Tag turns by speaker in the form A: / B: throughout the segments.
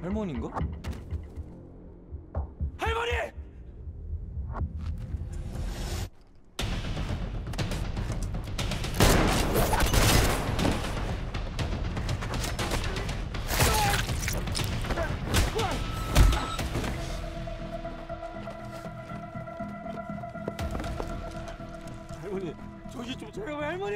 A: 할머니인가? 할머니! 할머니, 정신 좀 차려요, 할머니!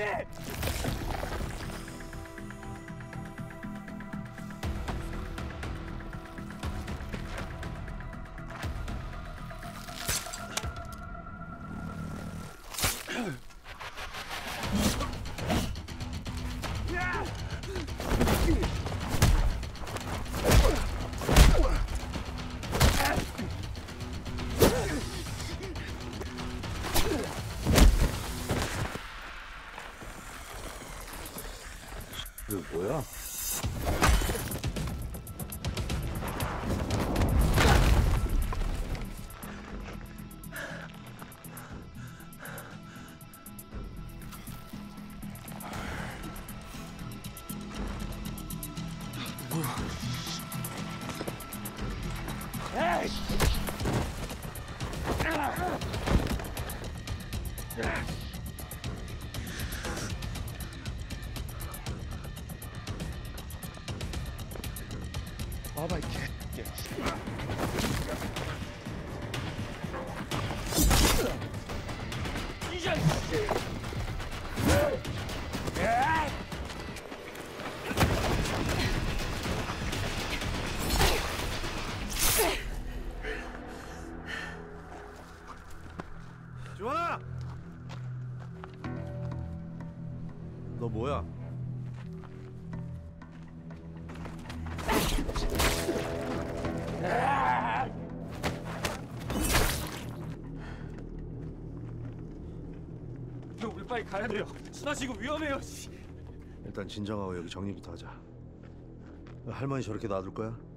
B: 이거 뭐야?
A: 봐봐, 이 개. 이 자식!
B: 지원아! 너 뭐야?
A: 형, 우리 빨리 가야 돼요. 순아 지금 위험해요.
B: 일단 진정하고 여기 정리부터 하자. 할머니 저렇게 놔둘 거야?